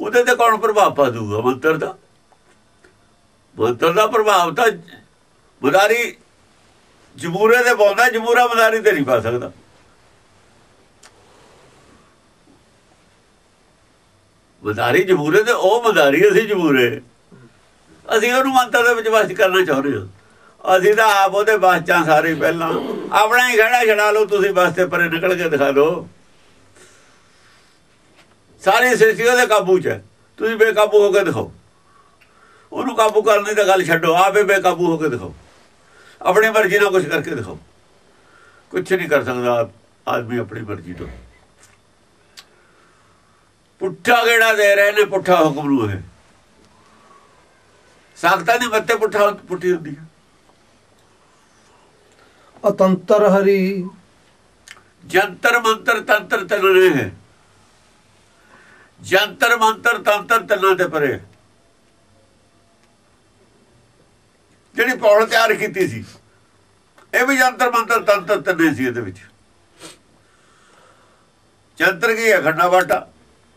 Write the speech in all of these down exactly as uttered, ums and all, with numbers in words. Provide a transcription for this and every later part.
ਉਹਦੇ ਤੇ ਕੌਣ ਪ੍ਰਭਾਵ ਪਾ ਦੂਗਾ ਮੰਤਰ ਦਾ? ਮੰਤਰ ਦਾ ਪ੍ਰਭਾਵ ਤਾਂ ਮਦਾਰੀ ਜਮੂਰੇ ਦੇ ਪਾਉਂਦਾ, ਜਮੂਰਾ ਮਦਾਰੀ ਤੇ ਨਹੀਂ ਪਾ ਸਕਦਾ। ਮਦਾਰੀ ਜਮੂਰੇ ਤੇ ਉਹ ਮਦਾਰੀ, ਅਸੀਂ ਜਮੂਰੇ। ਅਸੀਂ ਉਹਨੂੰ ਮੰਤਰ ਦੇ ਵਿੱਚ ਵਸ ਕਰਨਾ ਚਾਹੁੰਦੇ ਹਾਂ। ਅਸੀਂ ਤਾਂ ਆਪ ਉਹਦੇ ਬਸ ਚ ਸਾਰੇ। ਪਹਿਲਾਂ ਆਪਣਾ ਹੀ ਖੜਾ ਛਡਾ ਲਓ ਤੁਸੀਂ, ਬਸ ਤੇ ਪਰੇ ਨਿਕਲ ਕੇ ਦਿਖਾ ਦਿਓ। ਸਾਰੀ ਸ੍ਰਿਸ਼ਟੀ ਉਹਦੇ ਕਾਬੂ ਚ ਹੈ, ਤੁਸੀਂ ਬੇਕਾਬੂ ਹੋ ਕੇ ਦਿਖਾਓ। ਉਹਨੂੰ ਕਾਬੂ ਕਰਨ ਦੀ ਤਾਂ ਗੱਲ ਛੱਡੋ, ਆਪੇ ਬੇਕਾਬੂ ਹੋ ਕੇ ਦਿਖਾਓ। ਆਪਣੀ ਮਰਜ਼ੀ ਨਾਲ ਕੁਛ ਕਰਕੇ ਦਿਖਾਓ। ਕੁਛ ਨਹੀਂ ਕਰ ਸਕਦਾ ਆਦਮੀ ਆਪਣੀ ਮਰਜ਼ੀ ਤੋਂ। ਪੁੱਠਾ ਗੇੜਾ ਦੇ ਰਹੇ ਨੇ, ਪੁੱਠਾ ਹੁਕਮ ਨੂੰ ਹੈ। ਸਾਖਤਾਂ ਦੀ ਮੱਤੇ ਪੁੱਠਾ ਪੁੱਠੀ ਹੁੰਦੀ ਹੈ। ਅਤੰਤਰ ਹਰੀ ਜੰਤਰ ਮੰਤਰ ਤੰਤਰ ਤਨਨੇ ਹੈ। ਜੰਤਰ ਮੰਤਰ ਤੰਤਰ ਤਨਾਂ ਤੇ ਪਰੇ ਜਿਹੜੀ ਪੌੜ ਤਿਆਰ ਕੀਤੀ ਸੀ, ਇਹ ਵੀ ਜੰਤਰ ਮੰਤਰ ਤੰਤਰ ਤਨੇ ਸੀ। ਇਹਦੇ ਵਿੱਚ ਜੰਤਰ ਕੀ ਹੈ? ਖੰਡਾ ਬਾਟਾ।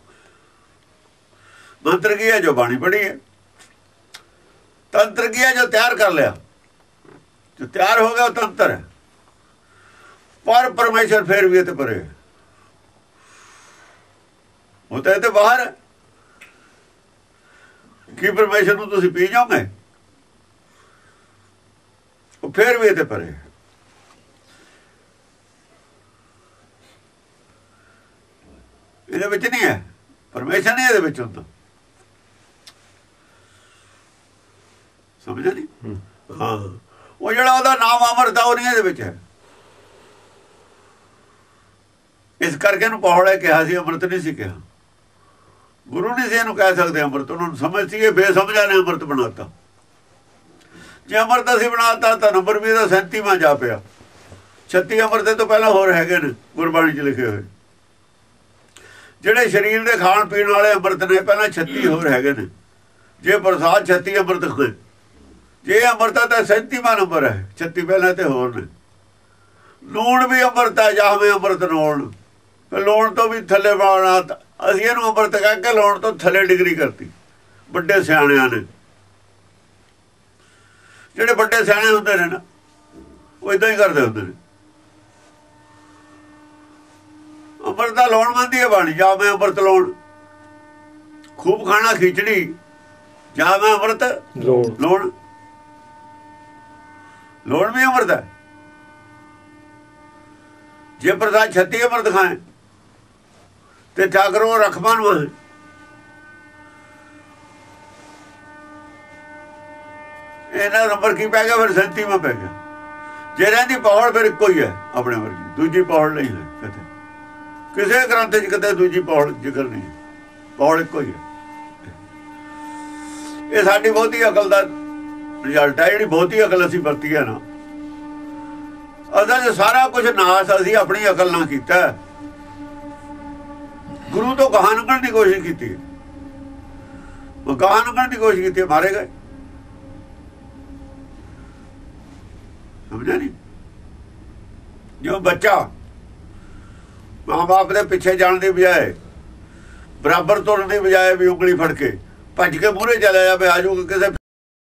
ਮੰਤਰ ਕੀ ਹੈ? ਜੋ ਬਾਣੀ ਪੜੀ ਹੈ। ਤੰਤਰ ਕੀ ਹੈ? ਜੋ ਤਿਆਰ ਕਰ ਲਿਆ, ਜੋ ਤਿਆਰ ਹੋ ਗਿਆ ਉਹ ਤੰਤਰ ਹੈ। ਪਰ ਪਰਮੇਸ਼ਰ ਫੇਰ ਵੀ ਇਹ ਤੇ ਪਰੇ, ਉਹ ਤਾਂ ਇਹ ਤੇ ਬਾਹਰ ਹੈ। ਕੀ ਪਰਮੇਸ਼ਰ ਨੂੰ ਤੁਸੀਂ ਪੀ ਜਾਓਗੇ? ਉਹ ਫੇਰ ਵੀ ਇਹ ਤੇ ਪਰੇ। ਇਹਦੇ ਵਿੱਚ ਨਹੀਂ ਹੈ, ਪਰਮੇਸ਼ਰ ਨਹੀਂ ਇਹਦੇ ਵਿੱਚ ਹੁੰਦਾ। ਸਮਝਿਆ ਨਹੀਂ? ਹਾਂ, ਉਹ ਜਿਹੜਾ ਉਹਦਾ ਨਾਮ ਅਮਰਤ ਆ ਉਹ ਨਹੀਂ ਇਹਦੇ ਵਿੱਚ ਹੈ। ਇਸ ਕਰਕੇ ਇਹਨੂੰ ਪੌੜੇ ਕਿਹਾ ਸੀ, ਅੰਮ੍ਰਿਤ ਨਹੀਂ ਸੀ ਕਿਹਾ। ਗੁਰੂ ਨਹੀਂ ਸੀ ਇਹਨੂੰ ਕਹਿ ਸਕਦੇ ਅੰਮ੍ਰਿਤ। ਉਹਨਾਂ ਨੂੰ ਸਮਝ ਸੀ ਇਹ ਬੇਸਮਝਾਂ ਨੇ ਅੰਮ੍ਰਿਤ ਬਣਾਤਾ। ਜੇ ਅੰਮ੍ਰਿਤ ਅਸੀਂ ਬਣਾਤਾ ਤਾਂ ਨੰਬਰ ਵੀ ਇਹਦਾ ਸੈਂਤੀਵਾਂ ਜਾ ਪਿਆ। ਛੱਤੀ ਅੰਮ੍ਰਿਤ ਤੋਂ ਪਹਿਲਾਂ ਹੋਰ ਹੈਗੇ ਨੇ ਗੁਰਬਾਣੀ 'ਚ ਲਿਖੇ ਹੋਏ। ਜਿਹੜੇ ਸਰੀਰ ਦੇ ਖਾਣ ਪੀਣ ਵਾਲੇ ਅੰਮ੍ਰਿਤ ਨੇ, ਪਹਿਲਾਂ ਛੱਤੀ ਹੋਰ ਹੈਗੇ ਨੇ। ਜੇ ਪ੍ਰਸਾਦ ਛੱਤੀ ਅੰਮ੍ਰਿਤ ਹੋਏ, ਜੇ ਅੰਮ੍ਰਿਤ ਤਾਂ ਸੈਂਤੀਵਾਂ ਨੰਬਰ ਹੈ। ਛੱਤੀ ਪਹਿਲਾਂ ਤੇ ਹੋਰ ਨੇ। ਲੂਣ ਵੀ ਅੰਮ੍ਰਿਤ ਹੈ, ਜਾਵੇਂ ਅੰਮ੍ਰਿਤ ਲੋਣ। ਫਿਰ ਲੋਣ ਤੋਂ ਵੀ ਥੱਲੇ ਬਾਣਾ। ਅਸੀਂ ਇਹਨੂੰ ਅੰਮ੍ਰਿਤ ਕਹਿ ਕੇ ਲੋਣ ਤੋਂ ਥੱਲੇ ਡਿਗਰੀ ਕਰਤੀ ਵੱਡੇ ਸਿਆਣਿਆਂ ਨੇ। ਜਿਹੜੇ ਵੱਡੇ ਸਿਆਣੇ ਹੁੰਦੇ ਨੇ ਨਾ, ਉਹ ਏਦਾਂ ਹੀ ਕਰਦੇ ਹੁੰਦੇ ਨੇ। ਅੰਮ੍ਰਿਤ ਦਾ ਲੋਣ ਮੰਨਦੀ ਹੈ ਬਾਣੀ। ਜਾਂ ਮੈਂ ਅੰਮ੍ਰਿਤ ਲੋਣ। ਖੂਬ ਖਾਣਾ ਖਿਚੜੀ, ਜਾਂ ਮੈਂ ਅੰਮ੍ਰਿਤ ਲੋਣ। ਲੋਣ ਵੀ ਅੰਮ੍ਰਿਤ ਹੈ। ਜੇ ਪ੍ਰਸਾਦ ਛੱਤੀ ਅੰਮ੍ਰਿਤ ਖਾਏ ਤੇ ਠਾਕਰੋਂ ਰਖਮਾਨ ਵਾਂ। ਇਹਨਾਂ ਨੰਬਰ ਕੀ ਪੈ ਗਿਆ? ਫਿਰ ਸੈਂਤੀਵਾਂ ਪੈ ਗਿਆ। ਜੇ ਰਹਿੰਦੀ ਪੌੜ ਫਿਰ ਇੱਕੋ ਹੀ ਹੈ ਆਪਣੇ ਵਰਗੀ। ਦੂਜੀ ਪੌੜ ਨਹੀਂ ਹੈ ਕਿਤੇ, ਕਿਸੇ ਗ੍ਰੰਥ 'ਚ ਕਿਤੇ ਦੂਜੀ ਪੌੜ ਜ਼ਿਕਰ ਨਹੀਂ ਹੈ। ਪੌੜ ਇੱਕੋ ਹੀ ਹੈ। ਇਹ ਸਾਡੀ ਬਹੁਤੀ ਅਕਲ ਦਾ ਰਿਜ਼ਲਟ ਹੈ। ਜਿਹੜੀ ਬਹੁਤੀ ਅਕਲ ਅਸੀਂ ਵਰਤੀ ਹੈ ਨਾ, ਅਸਲ 'ਚ ਸਾਰਾ ਕੁਝ ਨਾਸ ਅਸੀਂ ਆਪਣੀ ਅਕਲ ਨਾਲ ਕੀਤਾ। ਗੁਰੂ ਤੋਂ ਗਾਹਾਂ ਲੰਘਣ ਦੀ ਕੋਸ਼ਿਸ਼ ਕੀਤੀ। ਉਹ ਗਾਹਾਂ ਲੰਘਣ ਦੀ ਕੋਸ਼ਿਸ਼ ਕੀਤੀ, ਮਾਰੇ ਗਏ। ਸਮਝਿਆ ਨਹੀਂ? ਜੋ ਬੱਚਾ ਮਾਂ ਬਾਪ ਦੇ ਪਿੱਛੇ ਜਾਣ ਦੀ ਬਜਾਏ, ਬਰਾਬਰ ਤੁਰਨ ਦੀ ਬਜਾਏ ਵੀ ਉਂਗਲੀ ਫੜ ਕੇ ਭੱਜ ਕੇ ਮੂਹਰੇ ਚਲਾ ਜਾਵੇ, ਆਜੂ ਕਿਸੇ